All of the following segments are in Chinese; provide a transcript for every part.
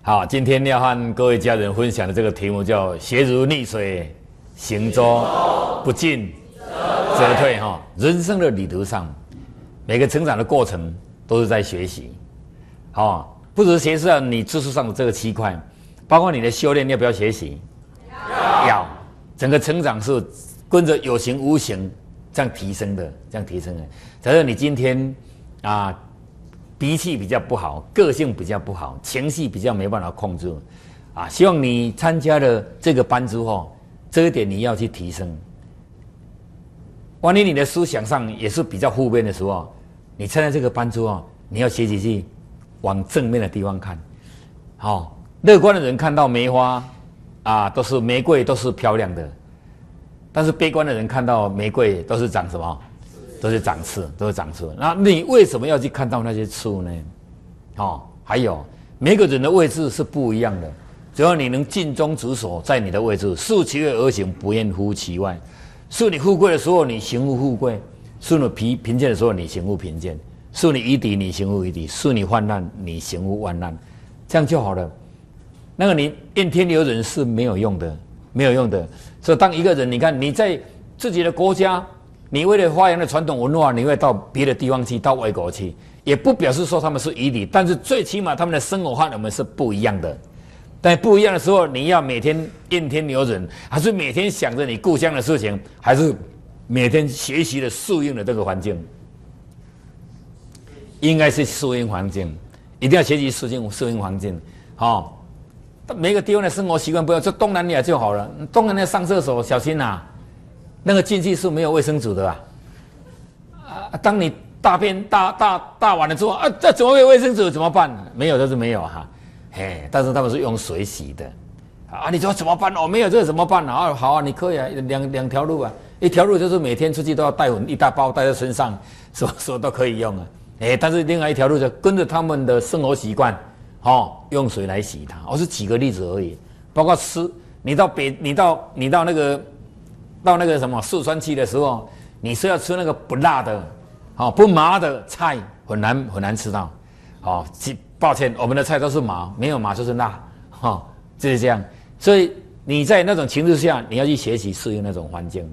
好，今天要和各位家人分享的这个题目叫"鞋如逆水行舟，不进则退"哈。人生的旅途上，每个成长的过程都是在学习。好，不只是学习上你知识上的这个区块，包括你的修炼要不要学习？要。整个成长是跟着有形无形这样提升的，假如你今天脾气比较不好，个性比较不好，情绪比较没办法控制，希望你参加了这个班之后，这一点你要去提升。万一你的思想上也是比较负面的时候，你参加这个班之后，你要学习去往正面的地方看。好，乐观的人看到梅花都是玫瑰，都是漂亮的；但是悲观的人看到玫瑰都是长什么？都是长刺。那你为什么要去看到那些刺呢？还有每个人的位置是不一样的，只要你能尽忠职守在你的位置，顺其位而行，不厌乎其外。是你富贵的时候，你行乎富贵；是你贫贱的时候，你行乎贫贱；是你夷狄，你行乎夷狄；是你患难，你行乎患难。这样就好了。那个你怨天尤人是没有用的。所以当一个人，你看你在自己的国家，你为了发扬的传统文化，你会到别的地方去，到外国去，也不表示说他们是夷狄，但是最起码他们的生活和我们是不一样的。但不一样的时候，你要每天怨天尤人，还是每天想着你故乡的事情，还是每天学习的适应的这个环境？应该是适应环境，一定要学习适应环境。每个地方的生活习惯不要，就东南亚就好了。东南亚上厕所小心那个进去是没有卫生纸的当你大便大完了之后这怎么没有卫生纸怎么办？没有就是没有但是他们是用水洗的你说怎么办？没有这个怎么办好你可以两条路一条路就是每天出去都要带一大包带在身上，什么都可以用但是另外一条路就跟着他们的生活习惯用水来洗它。我是举个例子而已，包括吃，你到那个什么四川去的时候，你是要吃那个不辣的不麻的菜，很难吃到抱歉，我们的菜都是麻，没有麻就是辣就是这样。所以你在那种情况下，你要去学习适应那种环境，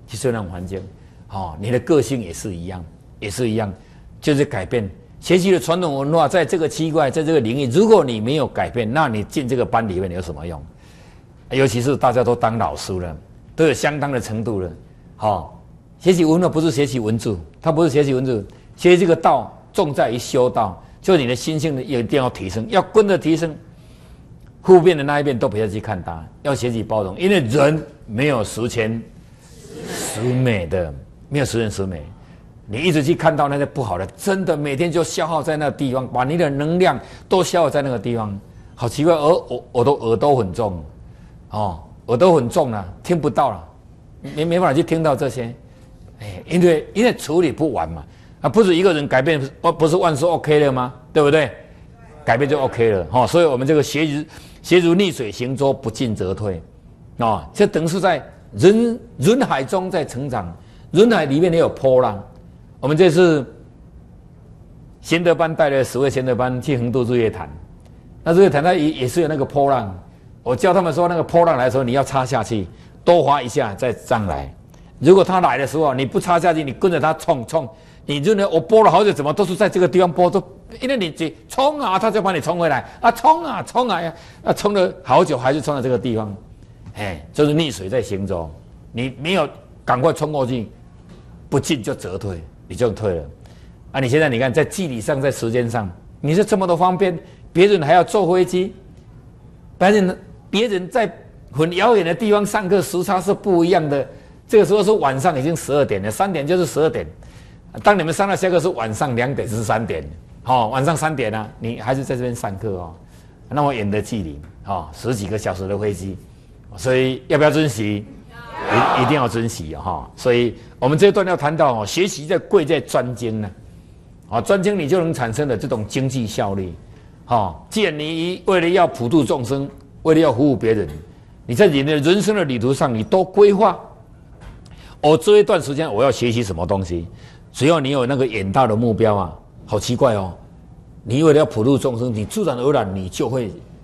你的个性也是一样，就是改变。学习的传统文化，在这个区块，在这个领域，如果你没有改变，那你进这个班里面有什么用？尤其是大家都当老师了，都有相当的程度了。学习文化不是学习文字，它不是学习文字，学习这个道重在于修道，就你的心性也一定要提升，要跟着提升。负面的那一面都不要去看它，要学习包容，因为人没有十全十美的，没有十全十美。你一直去看到那些不好的，真的每天就消耗在那个地方，把你的能量都消耗在那个地方，好奇怪。耳朵很重，耳朵很重了，听不到了，没办法去听到这些，因为处理不完嘛，不是一个人改变，不是万事 OK 了吗？对不对？改变就 OK 了，所以我们这个鞋如逆水行舟，不进则退，这等于是在人海中在成长，人海里面也有波浪。我们这次贤德班带了10位贤德班去横渡日月潭，那日月潭它也是有那个波浪，我教他们说那个波浪来的时候你要插下去，多滑一下再上来。如果它来的时候你不插下去，你跟着它冲，你认为我拨了好久，怎么都是在这个地方拨，都因为你冲它就把你冲回来冲了好久还是冲到这个地方，就是逆水在行舟，你没有赶快冲过去，不进就则退。你就退了你现在你看在距离上，在时间上，你是这么的方便，别人还要坐飞机，别人在很遥远的地方上课，时差是不一样的。这个时候是晚上已经12点了，3点就是12点。当你们上到下课是晚上2点是3点，晚上3点你还是在这边上课那么远的距离10几个小时的飞机，所以要不要珍惜？一定要珍惜所以我们这一段要谈到学习在贵在专精呢专精你就能产生的这种经济效率既然你为了要普度众生，为了要服务别人，你在你的人生的旅途上你都规划这一段时间我要学习什么东西，只要你有那个远大的目标好奇怪你为了要普度众生，你自然而然你就会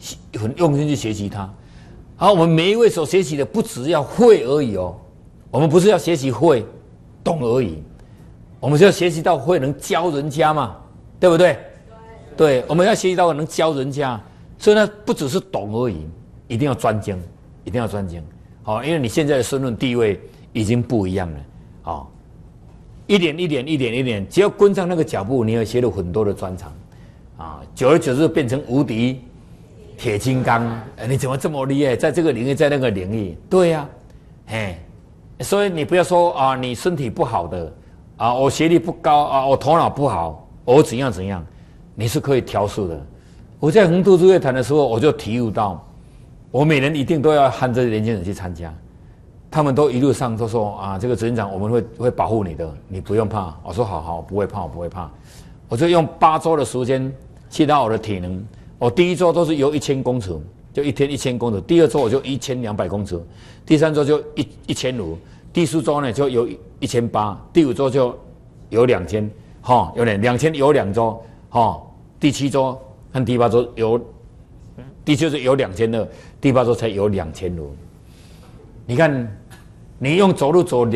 很用心去学习它。好，我们每一位所学习的不只要会而已哦，我们不是要学习会懂而已，我们是要学习到会能教人家嘛，对不对？对，我们要学习到能教人家，所以呢，不只是懂而已，一定要专精，一定要专精。好，因为你现在的身份地位已经不一样了，好，一点，只要跟上那个脚步，你会学了很多的专长，啊，久而久之变成无敌铁金刚。你怎么这么厉害？在这个领域，在那个领域，对呀，所以你不要说啊，你身体不好的啊，我学历不高啊，我头脑不好，我怎样怎样，你是可以调试的。我在横渡日月潭的时候，我就体悟到，我每年一定都要喊这些年轻人去参加，他们都一路上都说啊，这个执行长我们会保护你的，你不用怕。我说好，不会怕，我不会怕。我就用8周的时间去拉我的体能。我第1周都是游1000公尺，就一天1000公尺。第2周我就1200公尺，第3周就1500，第4周呢就游1800，第5周就游2000，有2000游2周，第7周和第8周游，第7周游2200，第8周才游2000。你看，你用走路走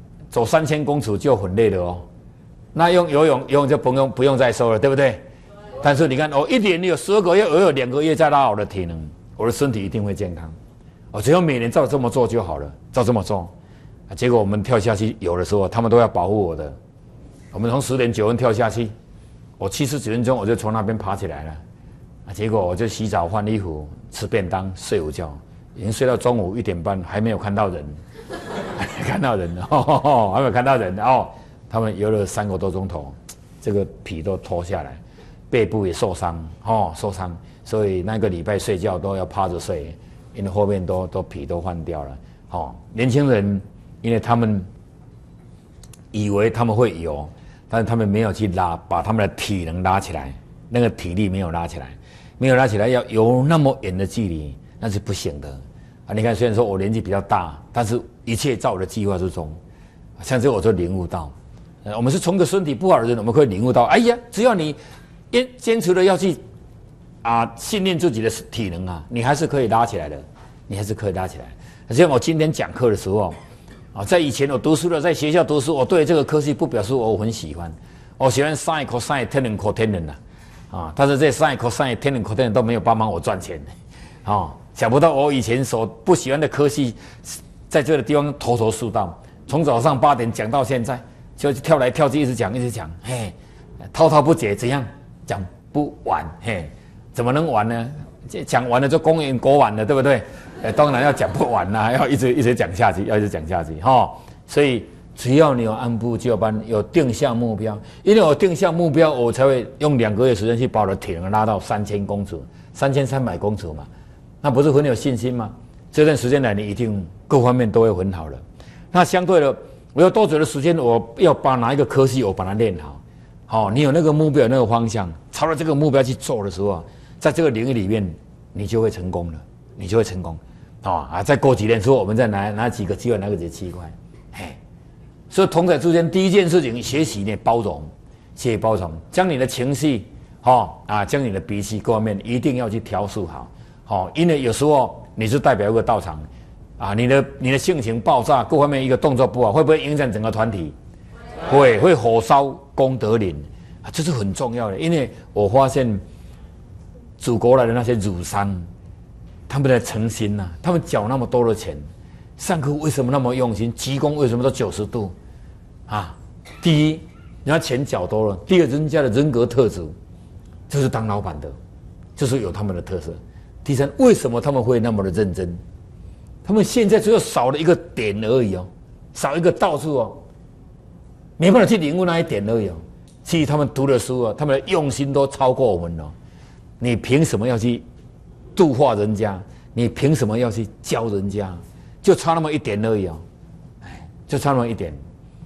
3000公尺就很累了哦，那用游泳就不用再说了，对不对？但是你看，我一年有12个月，我有2个月在拉我的体能，我的身体一定会健康。我只要每年照这么做就好了，照这么做。结果我们跳下去游的时候，他们都要保护我的。我们从10点9分跳下去，我79分钟我就从那边爬起来了。结果我就洗澡换衣服吃便当睡午觉，已经睡到中午1点半，还没有看到人，还没看到人还没有看到人哦。他们游了3个多钟头，这个皮都脱下来，背部也受伤受伤，所以那个礼拜睡觉都要趴着睡，因为后面都皮都换掉了。年轻人因为他们以为他们会游，但是他们没有去拉，把他们的体能拉起来，那个体力没有拉起来，要游那么远的距离，那是不行的啊！你看，虽然说我年纪比较大，但是一切在我的计划之中。像这我就领悟到，我们是从个身体不好的人，我们可以领悟到，哎呀，只要你坚持的要去训练自己的体能啊，你还是可以拉起来的，你还是可以拉起来。像我今天讲课的时候在以前我读书的，在学校读书，我对这个科系不表示我很喜欢，我喜欢 sin cosine tan cotangent 但是这 sin cosine tan cotangent 都没有帮忙我赚钱想不到我以前所不喜欢的科系，在这个地方头是道，从早上8点讲到现在，就跳来跳去一直讲，滔滔不绝，怎样讲不完，怎么能完呢？讲完了就公园国完了，对不对？当然要讲不完啦，要一直讲下去，所以只要你有按部就班，有定向目标，因为我定向目标，我才会用2个月时间去把我的体能拉到3000公尺、3300公尺嘛，那不是很有信心吗？这段时间来，你一定各方面都会很好了。那相对的，我要多久的时间，我要把哪一个科系我把它练好，你有那个目标，有那个方向，朝着这个目标去做的时候，在这个领域里面，你就会成功了，你就会成功。再过几年之后，我们再拿几个机会，拿个几块，所以同在之间，第一件事情，学习呢包容，学习包容，将你的情绪，将你的脾气各方面一定要去调试好，因为有时候你是代表一个道场，你的性情爆炸，各方面一个动作不好，会不会影响整个团体？会火烧功德林，这是很重要的。因为我发现祖国来的那些儒商，他们的诚心他们缴那么多的钱，上课为什么那么用心？鞠躬为什么都90度？第一，人家钱缴多了；第二，人家的人格特质，就是当老板的，就是有他们的特色。第三，为什么他们会那么的认真？他们现在只有少了一个点而已少一个到处没办法去领悟那一点而已其实他们读的书他们的用心都超过我们你凭什么要去度化人家？你凭什么要去教人家？就差那么一点而已就差那么一点。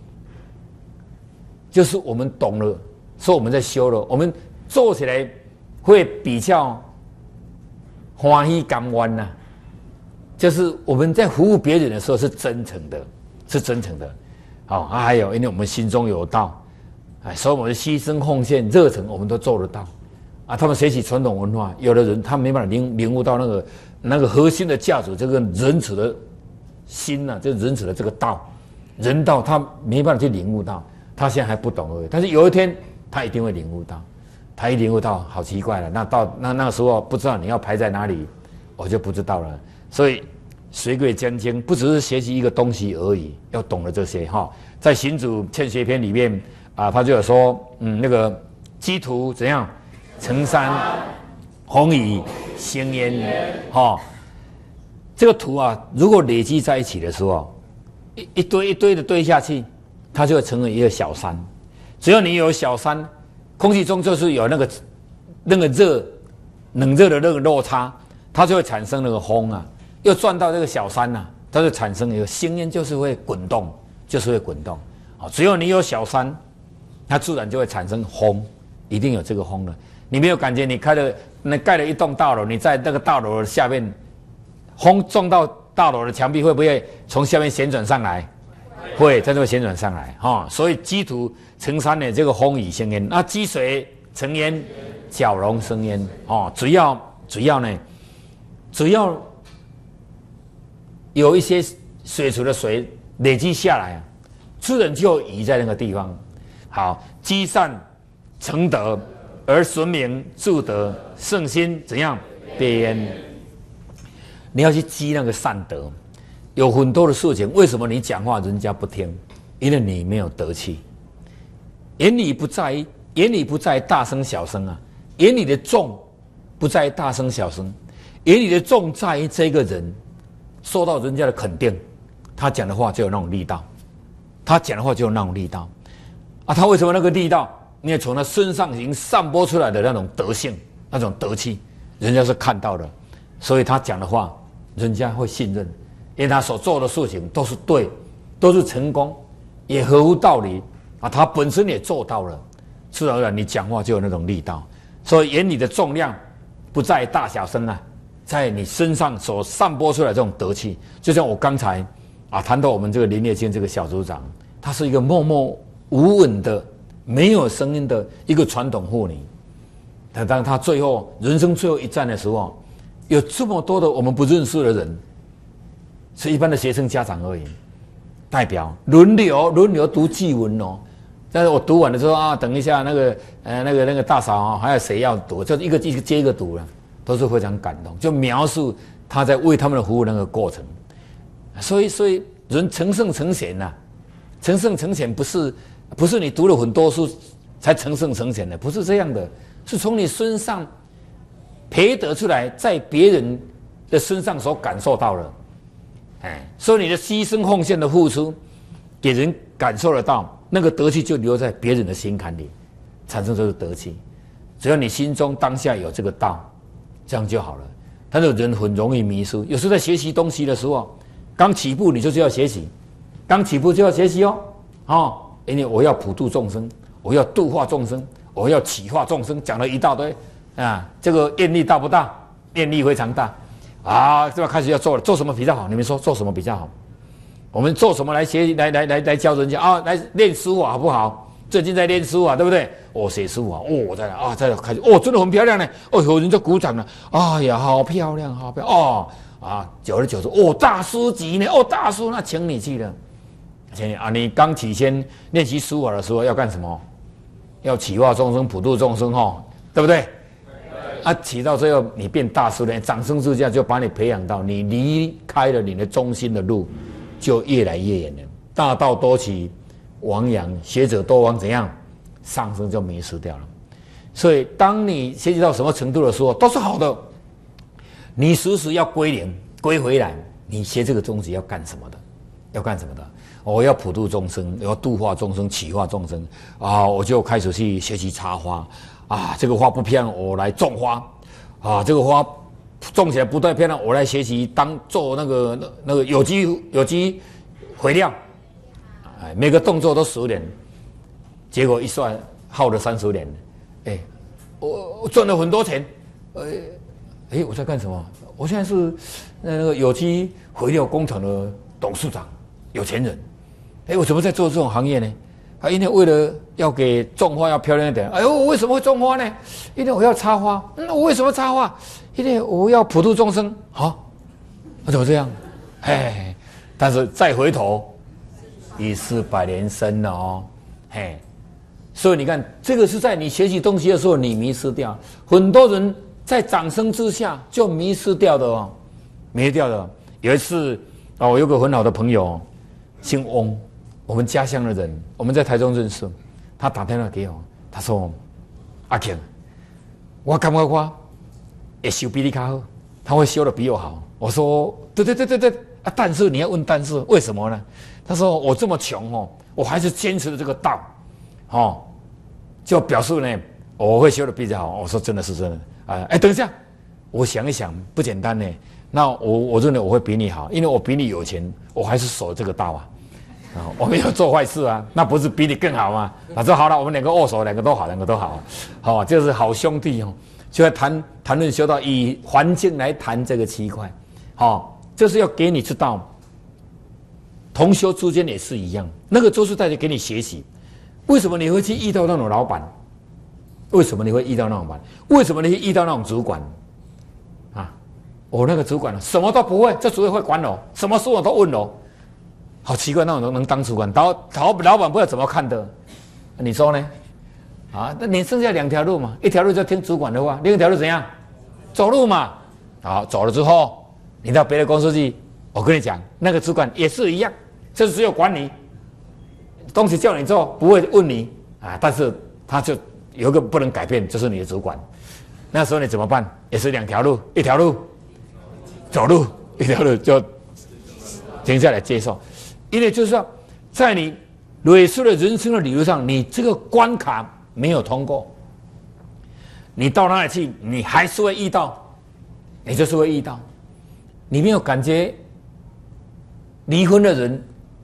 就是我们懂了，说我们在修了，我们做起来会比较欢喜甘愿就是我们在服务别人的时候是真诚的，是真诚的。还有，因为我们心中有道，所以我们的牺牲奉献、热忱，我们都做得到。 啊，他们学习传统文化，有的人他没办法领悟到那个核心的价值，这个仁慈的心呐、这仁慈的这个道，人道，他没办法去领悟到，他现在还不懂而已。但是有一天他一定会领悟到，他一领悟到，好奇怪了。那个时候不知道你要排在哪里，我就不知道了。所以水鬼将经不只是学习一个东西而已，要懂得这些哈。在行主劝学篇里面啊，他就有说，那个基图怎样？成山，红雨生烟，这个土啊，如果累積在一起的时候，一堆一堆的堆下去，它就会成为一个小山。只要你有小山，空气中就是有那个冷热的那个落差，它就会产生那个风啊，又转到这个小山啊，它就产生一个生烟，就是会滚动，只要你有小山，它自然就会产生风，一定有这个风的。你没有感觉？你盖了一栋大楼，你在那个大楼下面，风撞到大楼的墙壁，会不会从下面旋转上来？会，它就会旋转上来所以积土成山的这个风雨生烟，那积水成烟，蛟龙生烟只要呢，只要有一些水池的水累积下来啊，自然就移在那个地方。好，积善成德。而顺名助德，圣心怎样别焉？你要去积那个善德。有很多的事情，为什么你讲话人家不听？因为你没有德气。眼里不在大声小声啊，眼里的重不在大声小声，眼里的重在于这个人受到人家的肯定，他讲的话就有那种力道，他为什么那个力道？因为从他身上已经散播出来的那种德性、那种德气，人家是看到的，所以他讲的话，人家会信任，因为他所做的事情都是对，都是成功，也合乎道理啊。他本身也做到了，自然而然你讲话就有那种力道。所以眼里的重量不在大小声啊，在你身上所散播出来的这种德气。就像我刚才谈到我们这个林业经这个小组长，他是一个默默无闻的。没有声音的一个传统妇女，当他最后人生最后一站的时候，有这么多的我们不认识的人，是一般的学生家长而已，代表轮流读祭文哦。但是我读完的时候等一下那个大嫂还有谁要读，就一个接一个读了，都是非常感动，就描述他在为他们的服务那个过程。所以人成圣成贤呐，成圣成贤不是你读了很多书才成圣成贤的，不是这样的，是从你身上培得出来，在别人的身上所感受到了，所以你的牺牲奉献的付出，给人感受得到，那个德气就留在别人的心坎里，产生这个德气。只要你心中当下有这个道，这样就好了。但是人很容易迷失，有时候在学习东西的时候，刚起步你就是要学习，因为我要普度众生，我要度化众生，我要启化众生，讲了一大堆这个愿力大不大？愿力非常大这开始要做了，做什么比较好？你们说做什么比较好？我们做什么来来教人家来练书法好不好？最近在练书法，对不对？写书法我再开始真的很漂亮呢，有人就鼓掌了，哎呀，好漂亮，好漂亮久而久之大师级呢，大师那请你去了。你刚起先练习书法的时候要干什么？要启化众生、普度众生对不对？起到最后你变大师了，掌声之下就把你培养到你离开了你的中心的路，就越来越远了。大道多起，亡羊；学者多亡，怎样？上升就迷失掉了。所以当你学习到什么程度的时候，都是好的。你时时要归零，归回来。你学这个东西要干什么的？我要普度众生，我要度化众生，启化众生我就开始去学习插花这个花不漂亮，我来种花这个花种起来不太漂亮，我来学习做那个有机肥料每个动作都10年，结果一算耗了30年我赚了很多钱我在干什么？我现在是那个有机肥料工厂的董事长，有钱人我怎么在做这种行业呢？ 啊，因为为了要给种花要漂亮一点，哎呦，我为什么会种花呢？因为我要插花。我为什么插花？因为我要普度众生。好，怎么这样？哎，但是再回头，已是百年身了哦。嘿，所以你看，这个是在你学习东西的时候，你迷失掉。很多人在掌声之下就迷失掉的哦，迷失掉的。有一次我有个很好的朋友，姓翁。我们家乡的人，我们在台中认识。他打电话给我，他说：“阿庆，我感觉我会修比你较好，他会修的比我好。”我说：“对啊，但是你要问但是为什么呢？”他说：“我这么穷哦，我还是坚持了这个道，哦，就表示呢我会修的比较好。”我说：“真的是真的啊！哎，等一下，我想一想，不简单呢。那我认为我会比你好，因为我比你有钱，我还是守这个道啊。”我没有做坏事啊，那不是比你更好吗？他说好了，我们两个握手，两个都好，两个都好，好，就是好兄弟哦。就在谈论修道，以环境来谈这个奇怪，好，这是要给你知道，同修之间也是一样，那个都是在给你学习。为什么你会去遇到那种老板？为什么你会遇到那种老板？为什么你会遇到那种主管？啊，我那个主管什么都不会，这主任会管我，什么事我都问我。好奇怪，那种能当主管，老板不知道怎么看的，你说呢？啊，那你剩下两条路嘛，一条路就听主管的话，另一条路怎样？走路嘛。好，走了之后，你到别的公司去，我跟你讲，那个主管也是一样，就是只有管你，东西叫你做，不会问你啊。但是他就有一个不能改变，就是你的主管。那时候你怎么办？也是两条路，一条路走路，一条路就停下来接受。因为就是说，在你累世的人生的旅途上，你这个关卡没有通过，你到哪里去，你还是会遇到，你就是会遇到。你没有感觉离婚的人，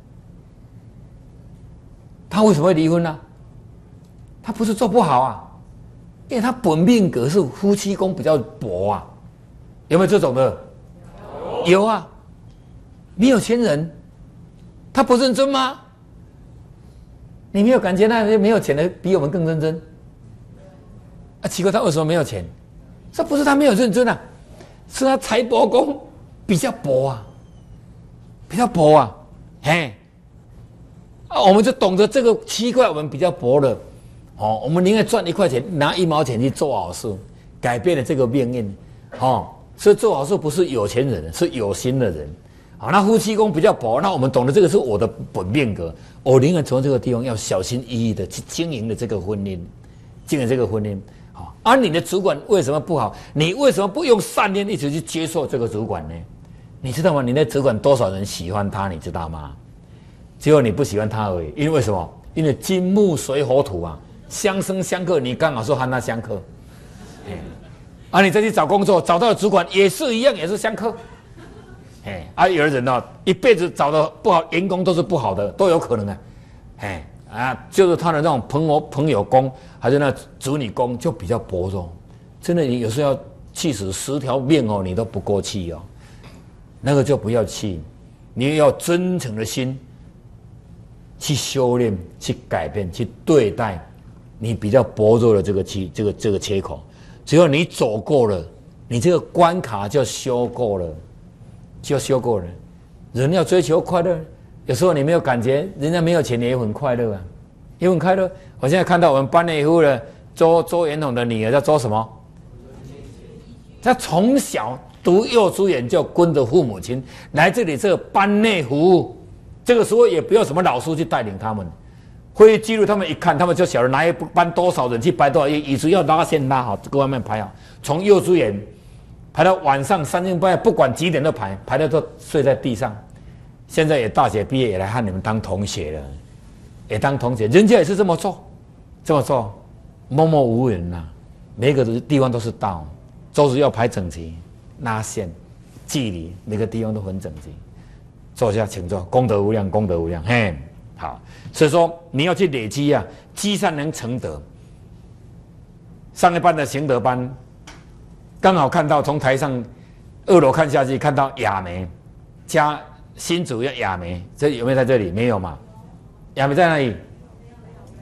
他为什么会离婚呢？他不是做不好啊，因为他本命格是夫妻宫比较薄啊，有没有这种的？有啊，没有钱人。他不认真吗？你没有感觉那些没有钱的比我们更认真？啊，奇怪，他为什么没有钱？这不是他没有认真啊，是他财帛宫比较薄啊，比较薄啊，嘿，啊，我们就懂得这个奇怪，我们比较薄了，哦，我们宁愿赚1块钱，拿1毛钱去做好事，改变了这个命运，哦，所以做好事不是有钱人，是有心的人。好，那夫妻宫比较薄，那我们懂得这个是我的本命格，我宁愿从这个地方要小心翼翼的去经营的这个婚姻，经营这个婚姻。好，而你的主管为什么不好？你为什么不用善念一直去接受这个主管呢？你知道吗？你的主管多少人喜欢他，你知道吗？只有你不喜欢他而已。因为什么？因为金木水火土啊，相生相克，你刚好是和他相克。而你再去找工作，找到的主管也是一样，也是相克。有的人呢，一辈子找的不好，员工都是不好的，都有可能啊。就是他的那种朋友宫，还是那子女宫就比较薄弱。真的，你有时候要气死10条命哦，你都不过气哦。那个就不要气，你要真诚的心去修炼、去改变、去对待你比较薄弱的这个缺口。只要你走过了，你这个关卡就修过了。就修过了。人要追求快乐，有时候你没有感觉，人家没有钱也很快乐啊，也很快乐。我现在看到我们班内夫的周延统的女儿叫周什么？她从小读幼稚园就跟着父母亲来这里这个班内服务，这个时候也不要什么老师去带领他们，会议记录他们一看，他们就晓得哪一班多少人去排多少页，椅子要拉线拉好，各方面排好，从幼稚园排到晚上3更半夜，不管几点都排到都睡在地上。现在也大学毕业，也来和你们当同学了，也当同学，人家也是这么做，默默无闻呐、每个地方都是道，桌子要排整齐，拉线，距离，每个地方都很整齐。坐下，请坐，功德无量，功德无量。嘿，好，所以说你要去累积啊，积善能成德。上一班的行德班。刚好看到从台上2楼看下去，看到雅梅加新主要雅梅，这有没有在这里？没有嘛？雅梅在哪里？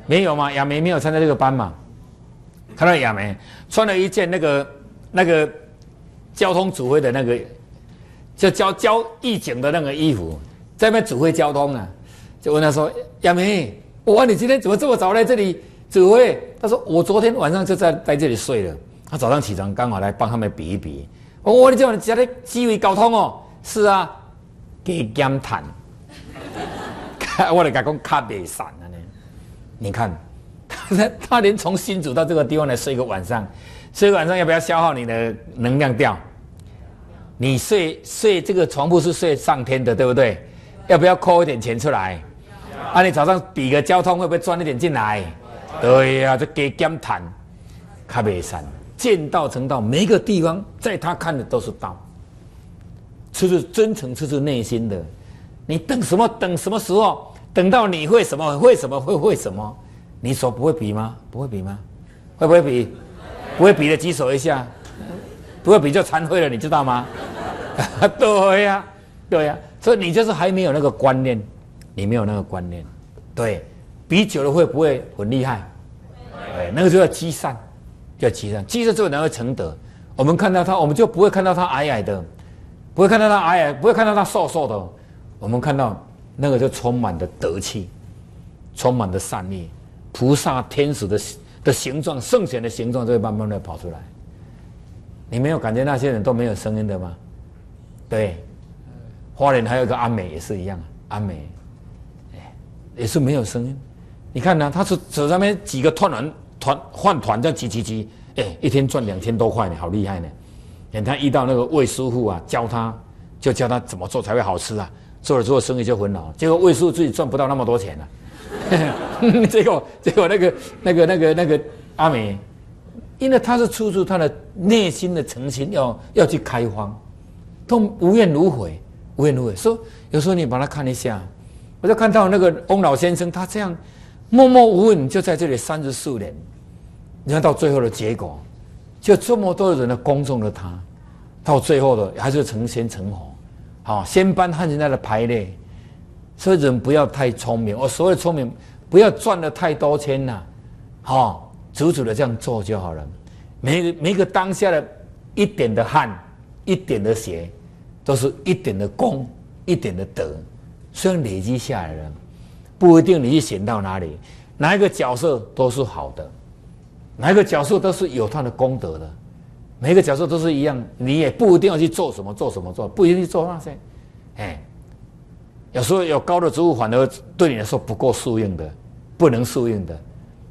没有嘛？亚梅没有参加这个班嘛？看到亚梅穿了一件那个交通指挥的那个，就教义警的那个衣服，在那边指挥交通啊。就问他说：“亚梅，我问你今天怎么这么早来这里指挥？”他说：“我昨天晚上就在这里睡了。他早上起床刚好来帮他们比一比。我你叫你家的机位交通哦？是啊，给减碳。我就讲卡袂散了呢。你看。”他连从新竹到这个地方来睡一个晚上，睡一个晚上要不要消耗你的能量掉？你睡这个床铺是睡上天的，对不对？要不要扣一点钱出来？啊，你早上比个交通会不会赚一点进来？对呀、啊，就给减碳，卡袂散，见道成道，每一个地方在他看的都是道，这是真诚，这是内心的。你等什么？等什么时候？等到你会什么？会什么？会什么？你手不会比吗？不会比吗？会不会比？不会比的举手一下，不会比就惭愧了，你知道吗？对呀、啊，对呀、啊，所以你就是还没有那个观念，你没有那个观念，对，比久了会不会很厉害？对，那个就叫积善，叫积善，积善之后才会成德。我们看到他，我们就不会看到他矮矮的，不会看到他矮矮，不会看到他瘦瘦的，我们看到那个就充满的德气，充满的善意。菩萨、天使的形状，圣贤的形状就会慢慢的跑出来。你没有感觉那些人都没有声音的吗？对，花莲还有一个阿美也是一样，阿美，也是没有声音。你看呢、他是手上面几个换团这样挤，一天赚2000多块呢，好厉害呢。他遇到那个魏师傅啊，教他怎么做才会好吃啊，做了之后生意就很好。结果魏师傅自己赚不到那么多钱啊。结果那个阿美，因为他是出自他的内心的诚心，要去开荒，都无怨无悔，无怨无悔。所以有时候你把他看一下，我就看到那个翁老先生，他这样默默无闻就在这里34年，你看到最后的结果，就这么多人的恭重了他，到最后的还是成仙成佛，好，先班汉人家的排列。所以人不要太聪明，我所谓聪明，不要赚了太多钱呐，足的这样做就好了。每个当下的一点的汗，一点的血，都是一点的功，一点的德，虽然累积下来了，不一定你去选到哪里，哪一个角色都是好的，哪一个角色都是有他的功德的，每一个角色都是一样，你也不一定要去做什么，不一定去做那些，有时候有高的职务反而对你来说不够适应的，不能适应的，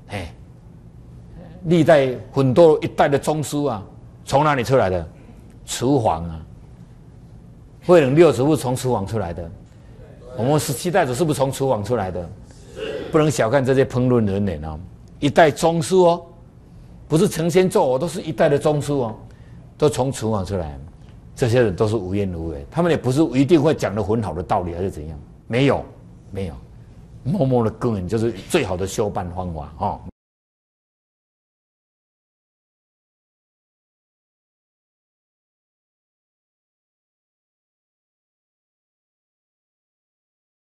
历代很多一代的宗师啊，从哪里出来的？厨房啊，慧能6祖是从厨房出来的，我们17代子是不是从厨房出来的？不能小看这些烹饪人员哦，一代宗师哦，不是成仙做，我都是一代的宗师哦，都从厨房出来。这些人都是无怨无悔，他们也不是一定会讲得很好的道理还是怎样，没有，默默的耕耘就是最好的修办方法